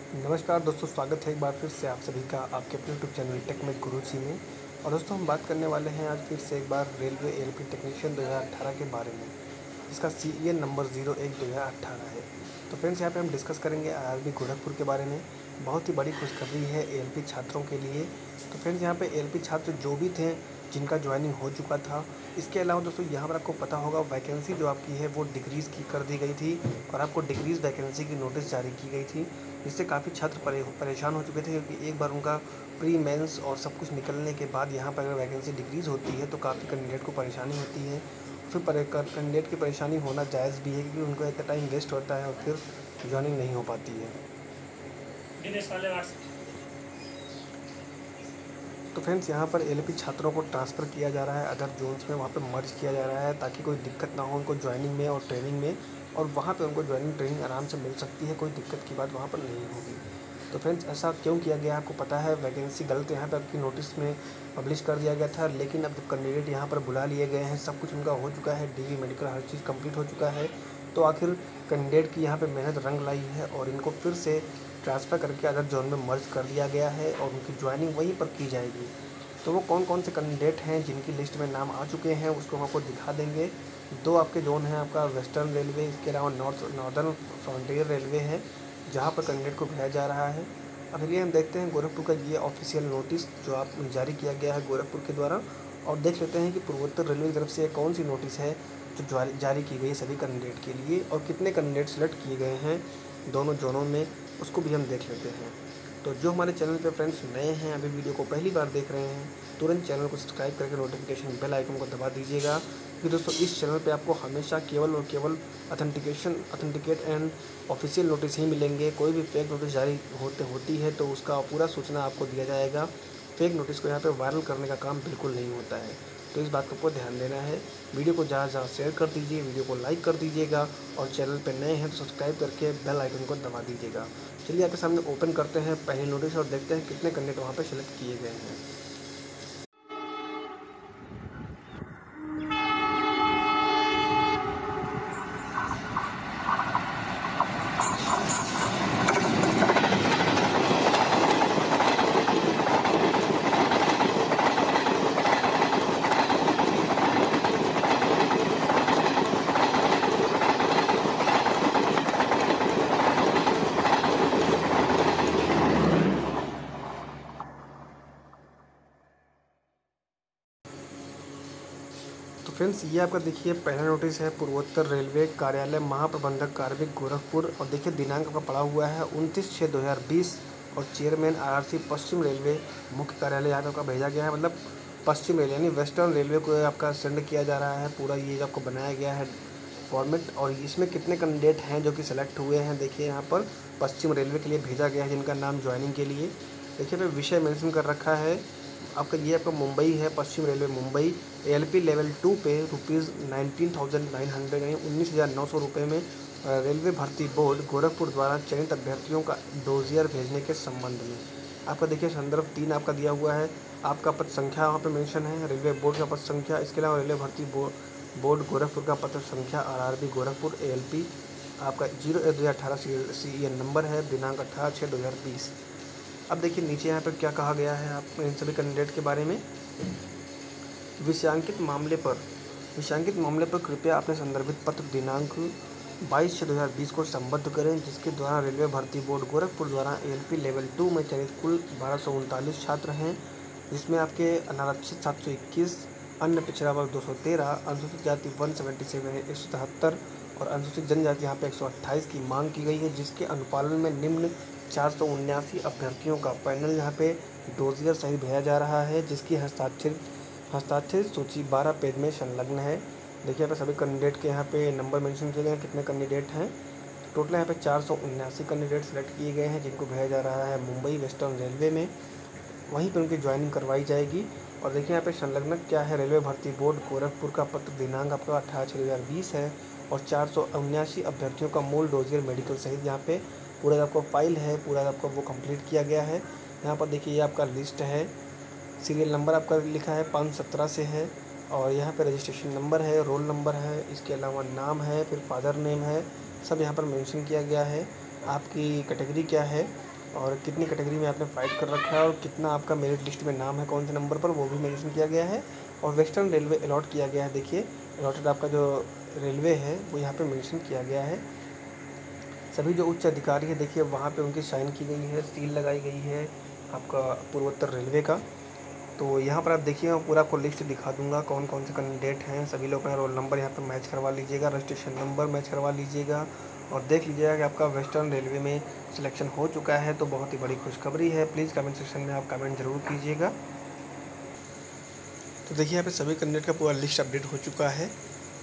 नमस्कार दोस्तों, स्वागत है एक बार फिर से आप सभी का आपके अपने यूट्यूब चैनल टेक में गुरुजी में। और दोस्तों हम बात करने वाले हैं आज फिर से एक बार रेलवे एएलपी टेक्नीशियन 2018 के बारे में, जिसका सीईएन नंबर 01/2018 है। तो फ्रेंड्स यहाँ पे हम डिस्कस करेंगे आईआरबी गोरखपुर के बारे में। बहुत ही बड़ी खुशखबरी है एएलपी छात्रों के लिए। तो फ्रेंड्स यहाँ पे एएलपी छात्र जो भी थे जिनका ज्वाइनिंग हो चुका था, इसके अलावा दोस्तों यहाँ पर आपको पता होगा वैकेंसी जो आपकी है वो डिक्रीज़ की कर दी गई थी और आपको डिक्रीज़ वैकेंसी की नोटिस जारी की गई थी, जिससे काफ़ी छात्र परेशान हो चुके थे क्योंकि एक बार उनका प्री मेंस और सब कुछ निकलने के बाद यहाँ पर अगर वैकेंसी डिक्रीज़ होती है तो काफ़ी कैंडिडेट को परेशानी होती है। फिर कैंडिडेट की परेशानी होना जायज़ भी है क्योंकि उनको इतना टाइम वेस्ट होता है और फिर ज्वाइनिंग नहीं हो पाती है। तो फ्रेंड्स यहाँ पर एएलपी छात्रों को ट्रांसफ़र किया जा रहा है अदर जोन्स में, वहाँ पे मर्ज किया जा रहा है ताकि कोई दिक्कत ना हो उनको ज्वाइनिंग में और ट्रेनिंग में, और वहाँ पे उनको ज्वाइनिंग ट्रेनिंग आराम से मिल सकती है, कोई दिक्कत की बात वहाँ पर नहीं होगी। तो फ्रेंड्स ऐसा क्यों किया गया आपको पता है, वैकेंसी गलत यहाँ पे आपकी नोटिस में पब्लिश कर दिया गया था, लेकिन अब कैंडिडेट यहाँ पर बुला लिए गए हैं, सब कुछ उनका हो चुका है, डीवी मेडिकल हर चीज़ कंप्लीट हो चुका है। तो आखिर कैंडिडेट की यहाँ पे मेहनत रंग लाई है और इनको फिर से ट्रांसफ़र करके अदर जोन में मर्ज कर दिया गया है और उनकी ज्वाइनिंग वहीं पर की जाएगी। तो वो कौन कौन से कैंडिडेट हैं जिनकी लिस्ट में नाम आ चुके हैं उसको हम आपको दिखा देंगे। दो आपके जोन हैं, आपका वेस्टर्न रेलवे, इसके अलावा नॉर्दर्न फ्रंटियर रेलवे है जहाँ पर कैंडिडेट को भेजा जा रहा है। अब चलिए हम देखते हैं गोरखपुर का ये ऑफिशियल नोटिस जो आप जारी किया गया है गोरखपुर के द्वारा, और देख लेते हैं कि पूर्वोत्तर रेलवे की तरफ से कौन सी नोटिस है जो जारी की गई सभी कैंडिडेट के लिए और कितने कैंडिडेट सेलेक्ट किए गए हैं दोनों जोनों में, उसको भी हम देख लेते हैं। तो जो हमारे चैनल पे फ्रेंड्स नए हैं, अभी वीडियो को पहली बार देख रहे हैं, तुरंत चैनल को सब्सक्राइब करके नोटिफिकेशन बेल आइकन को दबा दीजिएगा, क्योंकि दोस्तों इस चैनल पे आपको हमेशा केवल और केवल ऑथेंटिकेट एंड ऑफिशियल नोटिस ही मिलेंगे। कोई भी फेक नोटिस जारी होती है तो उसका पूरा सूचना आपको दिया जाएगा। फेक नोटिस को यहाँ पे वायरल करने का काम बिल्कुल नहीं होता है, तो इस बात को आपको ध्यान देना है। वीडियो को ज़्यादा से ज़्यादा शेयर कर दीजिए, वीडियो को लाइक कर दीजिएगा और चैनल पर नए हैं तो सब्सक्राइब करके बेल आइकन को दबा दीजिएगा। चलिए आपके सामने ओपन करते हैं पहली नोटिस और देखते हैं कितने कैंडिडेट वहाँ पर सिलेक्ट किए गए हैं। तो फ्रेंड्स ये आपका देखिए पहला नोटिस है पूर्वोत्तर रेलवे कार्यालय महाप्रबंधक कार्मिक गोरखपुर, और देखिए दिनांक आपका पड़ा हुआ है 29/6/2020 और चेयरमैन आरआरसी पश्चिम रेलवे मुख्य कार्यालय यहाँ पे आपका भेजा गया है, मतलब पश्चिम रेलवे यानी वेस्टर्न रेलवे को आपका सेंड किया जा रहा है। पूरा ये जो आपको बनाया गया है फॉर्मेट, और इसमें कितने कैंडिडेट हैं जो कि सिलेक्ट हुए हैं देखिए यहाँ पर पश्चिम रेलवे के लिए भेजा गया है जिनका नाम ज्वाइनिंग के लिए देखिए पे विषय मेंशन कर रखा है आपका। ये आपका मुंबई है, पश्चिम रेलवे मुंबई, एएलपी लेवल 2 पे ₹19,900 यानी 19,900 रुपये में रेलवे भर्ती बोर्ड गोरखपुर द्वारा चयनित अभ्यर्थियों का डोजियर भेजने के संबंध में। आपका देखिए संदर्भ 3 आपका दिया हुआ है, आपका पद संख्या वहाँ पे मेंशन है, रेलवे बोर्ड का पद संख्या, इसके अलावा रेलवे भर्ती बोर्ड गोरखपुर का पत्र संख्या आरआरबी गोरखपुर एएलपी आपका 0/2018 सीईएन नंबर है, दिनांक 18/6/2020। अब देखिए नीचे यहाँ पर क्या कहा गया है आप इन सभी कैंडिडेट के बारे में। विषयांकित मामले पर कृपया अपने संदर्भित पत्र दिनांक 22/6/2020 को संबद्ध करें, जिसके द्वारा रेलवे भर्ती बोर्ड गोरखपुर द्वारा एएलपी लेवल 2 में चयनित कुल 1239 छात्र हैं, जिसमें आपके अनारक्षित 721, अन्य पिछड़ा वर्ग 213, अनुसूचित जाति 177 है 173 और अनुसूचित जनजाति यहाँ पे 128 की मांग की गई है, जिसके अनुपालन में निम्न 479 अभ्यर्थियों का पैनल यहाँ पे डोजियर सहित भेजा जा रहा है, जिसकी हस्ताक्षरित सूची 12 पेज में संलग्न है। देखिए यहाँ पे सभी कैंडिडेट के यहाँ पे नंबर मेंशन किए गए हैं, कितने कैंडिडेट हैं। टोटल यहाँ पे 479 कैंडिडेट सेलेक्ट किए गए हैं जिनको भेजा जा रहा है मुंबई वेस्टर्न रेलवे में, वहीं पर उनकी ज्वाइनिंग करवाई जाएगी। और देखिए यहाँ पे संलग्न क्या है, रेलवे भर्ती बोर्ड गोरखपुर का पत्र दिनांक आपका 18/6/2020 है और 479 अभ्यर्थियों का मूल डोजियर मेडिकल सहित यहाँ पे पूरा आपको फाइल है, पूरा आपका वो कंप्लीट किया गया है। यहाँ पर देखिए ये आपका लिस्ट है, सीरियल नंबर आपका लिखा है 517 से है, और यहाँ पे रजिस्ट्रेशन नंबर है, रोल नंबर है, इसके अलावा नाम है, फिर फादर नेम है, सब यहाँ पर मेंशन किया गया है। आपकी कैटेगरी क्या है, और कितनी कैटेगरी में आपने फाइट कर रखा है और कितना आपका मेरिट लिस्ट में नाम है, कौन से नंबर पर, वो भी मेंशन किया गया है। और वेस्टर्न रेलवे अलॉट किया गया है, देखिए अलॉटेड आपका जो रेलवे है वो यहाँ पे मेंशन किया गया है। सभी जो उच्च अधिकारी है देखिए वहाँ पे उनकी साइन की गई है, सील लगाई गई है आपका पूर्वोत्तर रेलवे का। तो यहाँ पर आप देखिए मैं पूरा आपको लिस्ट दिखा दूंगा कौन कौन से कैंडिडेट हैं। सभी लोग अपना रोल नंबर यहाँ पर मैच करवा लीजिएगा, रजिस्ट्रेशन नंबर मैच करवा लीजिएगा और देख लीजिएगा कि आपका वेस्टर्न रेलवे में सिलेक्शन हो चुका है। तो बहुत ही बड़ी खुशखबरी है। प्लीज़ कमेंट सेक्शन में आप कमेंट ज़रूर कीजिएगा। तो देखिए यहाँ पे सभी कैंडिडेट का पूरा लिस्ट अपडेट हो चुका है।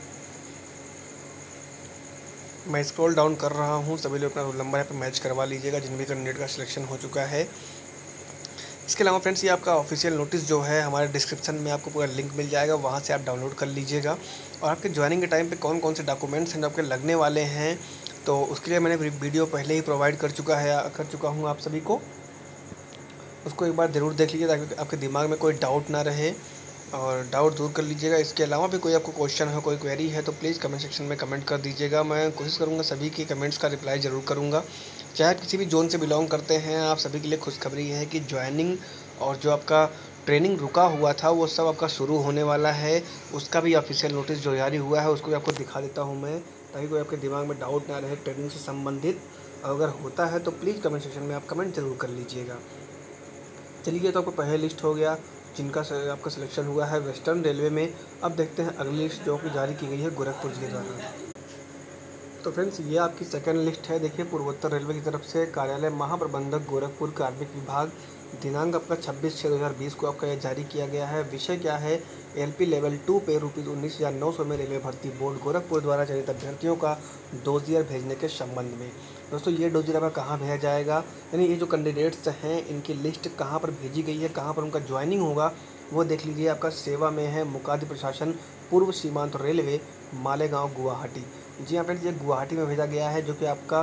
मैं स्क्रॉल डाउन कर रहा हूँ, सभी लोग अपना रोल नंबर यहाँ पे मैच करवा लीजिएगा जिन भी कैंडिडेट का सिलेक्शन हो चुका है। इसके अलावा फ्रेंड्स ये आपका ऑफिशियल नोटिस जो है हमारे डिस्क्रिप्शन में आपको पूरा लिंक मिल जाएगा, वहाँ से आप डाउनलोड कर लीजिएगा। और आपके ज्वाइनिंग के टाइम पे कौन कौन से डॉक्यूमेंट्स हैं जो आपके लगने वाले हैं, तो उसके लिए मैंने वीडियो पहले ही प्रोवाइड कर चुका हूँ आप सभी को। उसको एक बार ज़रूर देख लीजिए ताकि आपके दिमाग में कोई डाउट ना रहे और डाउट दूर कर लीजिएगा। इसके अलावा भी कोई आपको क्वेश्चन हो, कोई क्वेरी है तो प्लीज़ कमेंट सेक्शन में कमेंट कर दीजिएगा। मैं कोशिश करूँगा सभी के कमेंट्स का रिप्लाई ज़रूर करूँगा। चाहे आप किसी भी जोन से बिलोंग करते हैं, आप सभी के लिए खुशखबरी है कि ज्वाइनिंग और जो आपका ट्रेनिंग रुका हुआ था वो सब आपका शुरू होने वाला है। उसका भी ऑफिशियल नोटिस जो जारी हुआ है उसको भी आपको दिखा देता हूँ मैं, ताकि कोई आपके दिमाग में डाउट ना रहे ट्रेनिंग से संबंधित। अगर होता है तो प्लीज़ कमेंट सेक्शन में आप कमेंट ज़रूर कर लीजिएगा। चलिए, तो आपको पहला लिस्ट हो गया जिनका आपका सिलेक्शन हुआ है वेस्टर्न रेलवे में। अब देखते हैं अगली लिस्ट जो कि जारी की गई है गोरखपुर के द्वारा। तो फ्रेंड्स ये आपकी सेकंड लिस्ट है। देखिए पूर्वोत्तर रेलवे की तरफ से कार्यालय महाप्रबंधक गोरखपुर कार्मिक विभाग, दिनांक आपका 26/6/2020 को आपका यह जारी किया गया है। विषय क्या है, एलपी लेवल 2 पे ₹19,900 में रेलवे भर्ती बोर्ड गोरखपुर द्वारा चयनित अभ्यर्थियों का डोजियर भेजने के संबंध में। दोस्तों ये डोजियर आपका कहाँ भेजा जाएगा, यानी ये जो कैंडिडेट्स हैं इनकी लिस्ट कहाँ पर भेजी गई है, कहाँ पर उनका ज्वाइनिंग होगा वो देख लीजिए। आपका सेवा में है मुकादी प्रशासन पूर्व सीमांत रेलवे मालेगांव गुवाहाटी। जी हाँ फ्रेंड्स, ये गुवाहाटी में भेजा गया है जो कि आपका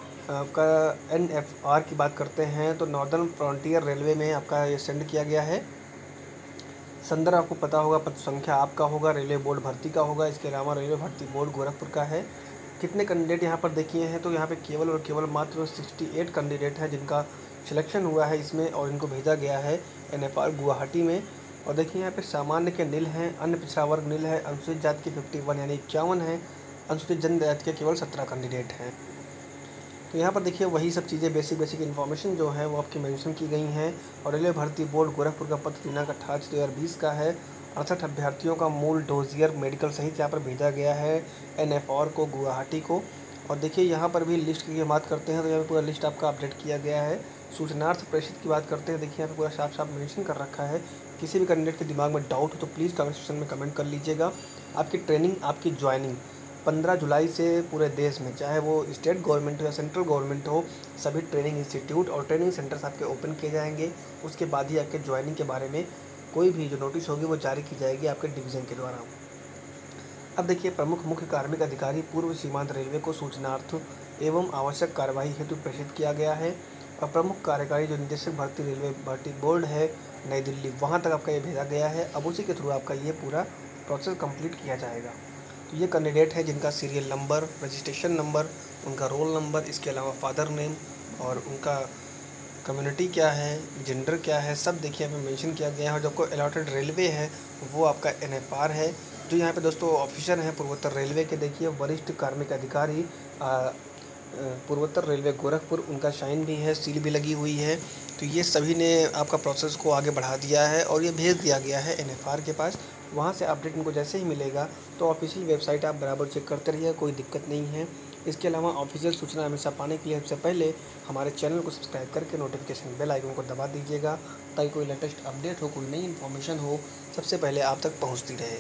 NFR की बात करते हैं तो नॉर्दर्न फ्रंटियर रेलवे में आपका ये सेंड किया गया है। संदर्भ आपको पता होगा, पद संख्या आपका होगा, रेलवे बोर्ड भर्ती का होगा। इसके अलावा रेलवे भर्ती बोर्ड गोरखपुर का है। कितने कैंडिडेट यहाँ पर देखिए हैं, तो यहाँ पे केवल और केवल मात्र 68 कैंडिडेट हैं जिनका सिलेक्शन हुआ है इसमें और इनको भेजा गया है NFR गुवाहाटी में। और देखिए यहाँ पे सामान्य के नील हैं, अन्य पिछड़ा वर्ग नील है, अनुसूचित जाति के 51 यानी 51 है, अनुसूचित जनजाति के केवल 17 कैंडिडेट हैं। तो यहाँ पर देखिए वही सब चीज़ें बेसिक इन्फॉर्मेशन जो है वो आपकी मेंशन की गई हैं। और रेलवे भर्ती बोर्ड गोरखपुर का पत्र दिनांक 28/6/2020 का है। 68 अभ्यर्थियों का मूल डोजियर मेडिकल सहित यहाँ पर भेजा गया है NFR को गुवाहाटी को। और देखिए यहाँ पर भी लिस्ट की बात करते हैं तो यहाँ पर पूरा लिस्ट आपका अपडेट किया गया है। सूचनार्थ प्रेषित की बात करते हैं, देखिए यहाँ पर पूरा साफ साफ मेंशन कर रखा है। किसी भी कैंडिडेट के दिमाग में डाउट हो तो प्लीज़ कमेंट सेक्शन में कमेंट कर लीजिएगा। आपकी ट्रेनिंग, आपकी ज्वाइनिंग 15 जुलाई से पूरे देश में, चाहे वो स्टेट गवर्नमेंट हो या सेंट्रल गवर्नमेंट हो, सभी ट्रेनिंग इंस्टीट्यूट और ट्रेनिंग सेंटर्स आपके ओपन किए जाएंगे। उसके बाद ही आपके ज्वाइनिंग के बारे में कोई भी जो नोटिस होगी वो जारी की जाएगी आपके डिवीज़न के द्वारा। अब देखिए प्रमुख मुख्य कार्मिक अधिकारी पूर्व सीमांत रेलवे को सूचनार्थ एवं आवश्यक कार्यवाही हेतु प्रेषित किया गया है। और प्रमुख कार्यकारी जो निदेशक भर्ती रेलवे भर्ती बोर्ड है नई दिल्ली, वहाँ तक आपका ये भेजा गया है। अब उसी के थ्रू आपका ये पूरा प्रोसेस कंप्लीट किया जाएगा। तो ये कैंडिडेट है जिनका सीरियल नंबर, रजिस्ट्रेशन नंबर, उनका रोल नंबर, इसके अलावा फादर नेम और उनका कम्युनिटी क्या है, जेंडर क्या है, सब देखिए यहाँ पे मेंशन किया गया है। और जो आपको अलॉटेड रेलवे है वो आपका NFR है। जो यहाँ पे दोस्तों ऑफिसर हैं पूर्वोत्तर रेलवे के, देखिए वरिष्ठ कार्मिक अधिकारी पूर्वोत्तर रेलवे गोरखपुर, उनका साइन भी है, सील भी लगी हुई है। तो ये सभी ने आपका प्रोसेस को आगे बढ़ा दिया है और ये भेज दिया गया है NFR के पास। वहाँ से अपडेट इनको जैसे ही मिलेगा तो ऑफिशियल वेबसाइट आप बराबर चेक करते रहिए, कोई दिक्कत नहीं है। इसके अलावा ऑफिशियल सूचना हमेशा पाने के लिए सबसे पहले हमारे चैनल को सब्सक्राइब करके नोटिफिकेशन बेल आइकन को दबा दीजिएगा, ताकि कोई लेटेस्ट अपडेट हो, कोई नई इन्फॉर्मेशन हो, सबसे पहले आप तक पहुँचती रहे।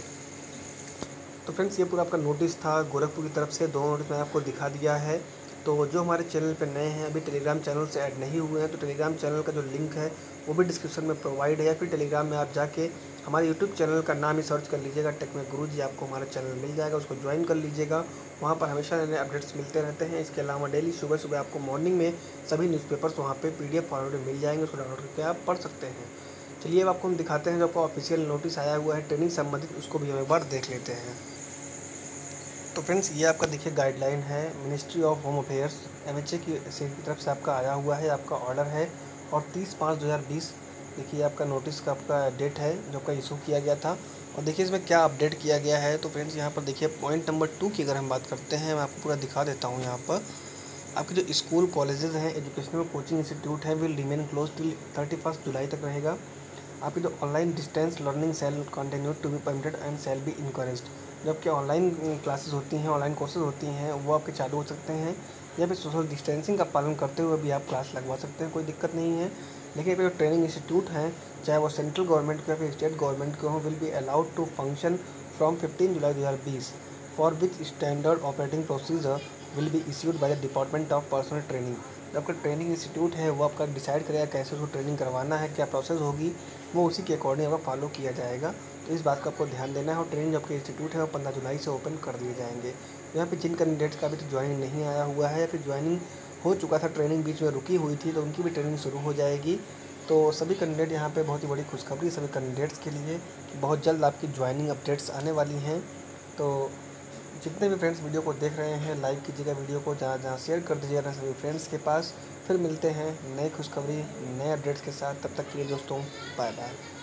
तो फ्रेंड्स ये पूरा आपका नोटिस था गोरखपुर की तरफ से। 2 नोटिस मैंने आपको दिखा दिया है। तो जो हमारे चैनल पर नए हैं, अभी टेलीग्राम चैनल से ऐड नहीं हुए हैं, तो टेलीग्राम चैनल का जो लिंक है वो भी डिस्क्रिप्शन में प्रोवाइड है, या फिर टेलीग्राम में आप जाके हमारे यूट्यूब चैनल का नाम ही सर्च कर लीजिएगा टेक में गुरुजी, आपको हमारा चैनल मिल जाएगा, उसको ज्वाइन कर लीजिएगा। वहाँ पर हमेशा नए अपडेट्स मिलते रहते हैं। इसके अलावा डेली सुबह आपको मॉर्निंग में सभी न्यूज़पेपर्स वहाँ पे PDF फॉर्मेट में मिल जाएंगे, उसको डाउनलोड करके आप पढ़ सकते हैं। चलिए अब आपको हम दिखाते हैं जो आपको ऑफिशियल नोटिस आया हुआ है ट्रेनिंग संबंधित, उसको भी हम एक बार देख लेते हैं। तो फ्रेंड्स ये आपका देखिए गाइडलाइन है ministry of home affairs MHA की तरफ से आपका आया हुआ है, आपका ऑर्डर है। और 30/5/2020 देखिए आपका नोटिस का आपका डेट है जो आपका इशू किया गया था। और देखिए इसमें क्या अपडेट किया गया है। तो फ्रेंड्स यहाँ पर देखिए पॉइंट नंबर 2 की अगर हम बात करते हैं, मैं आपको पूरा दिखा देता हूँ। यहाँ पर आपके जो स्कूल कॉलेजेस हैं, एजुकेशनल कोचिंग इंस्टीट्यूट हैं, will remain close till 31 July तक रहेगा। आपकी जो online distance learning shall continue to be permitted and shall be encouraged. जो आपकी ऑनलाइन क्लासेस होती हैं, ऑनलाइन कोर्सेज होती हैं, वो आपके चालू हो सकते हैं, या फिर सोशल डिस्टेंसिंग का पालन करते हुए भी आप क्लास लगवा सकते हैं, कोई दिक्कत नहीं है। लेकिन जो ट्रेनिंग इंस्टीट्यूट हैं, चाहे वो सेंट्रल गवर्नमेंट के या फिर स्टेट गवर्नमेंट के हों, will be allowed to function from 15 July 2020 for which standard operating procedure will be issued by the department of personal training. जो आपका ट्रेनिंग इंस्टीट्यूट है वो आपका डिसाइड करेगा कैसे उसको ट्रेनिंग करवाना है, क्या प्रोसेस होगी, वो उसी के अकॉर्डिंग आपका फॉलो किया जाएगा। तो इस बात का आपको ध्यान देना है। और ट्रेनिंग जो आपके इंस्टीट्यूट है वो 15 जुलाई से ओपन कर दिए जाएंगे। यहाँ पे जिन कैंडिडेट्स का अभी तक ज्वाइनिंग नहीं आया हुआ है या फिर ज्वाइनिंग हो चुका था, ट्रेनिंग बीच में रुकी हुई थी, तो उनकी भी ट्रेनिंग शुरू हो जाएगी। तो सभी कैंडिडेट यहाँ पे बहुत ही बड़ी खुशखबरी सभी कैंडिडेट्स के लिए कि बहुत जल्द आपकी ज्वाइनिंग अपडेट्स आने वाली हैं। तो जितने भी फ्रेंड्स वीडियो को देख रहे हैं, लाइक कीजिएगा वीडियो को, जहाँ जहाँ शेयर कर दीजिएगा सभी फ्रेंड्स के पास। फिर मिलते हैं नई खुशखबरी नए अपडेट्स के साथ। तब तक के लिए दोस्तों बाय बाय।